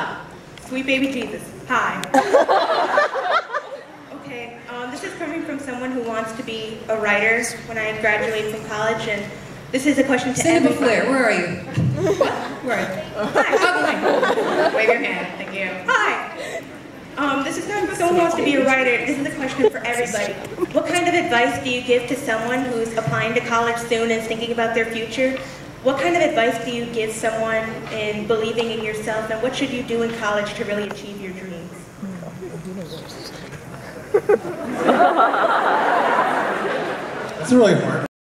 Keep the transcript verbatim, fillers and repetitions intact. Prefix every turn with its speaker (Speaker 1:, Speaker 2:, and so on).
Speaker 1: job. Sweet baby Jesus. Hi. Okay, um, this is coming from someone who wants to be a writer when I graduate from college, and this is a question to
Speaker 2: Send him a
Speaker 1: everybody.
Speaker 2: flare. Where are you? Where are you?
Speaker 1: Hi.
Speaker 2: Oh,
Speaker 1: Wave your hand. Thank you. Hi. Um, this is coming from someone who wants to be a writer. This is a question for everybody. What kind of advice do you give to someone who's applying to college soon and is thinking about their future? What kind of advice do you give someone in believing in yourself, and what should you do in college to really achieve your dreams?
Speaker 3: That's really hard.